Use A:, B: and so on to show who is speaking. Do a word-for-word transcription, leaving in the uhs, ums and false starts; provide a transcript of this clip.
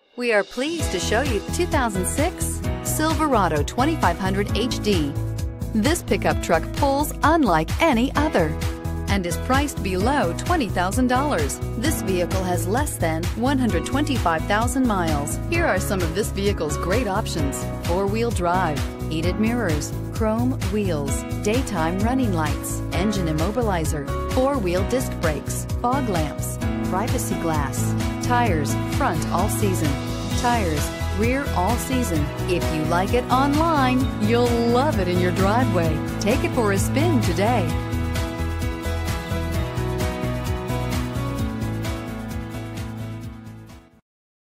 A: We are pleased to show you the two thousand six Silverado twenty-five hundred H D. This pickup truck pulls unlike any other and is priced below twenty thousand dollars. This vehicle has less than one hundred twenty-five thousand miles. Here are some of this vehicle's great options: four-wheel drive, heated mirrors, chrome wheels, daytime running lights, engine immobilizer, four-wheel disc brakes, fog lamps, privacy glass, tires front all season, tires rear all season. If you like it online, you'll love it in your driveway. Take it for a spin today.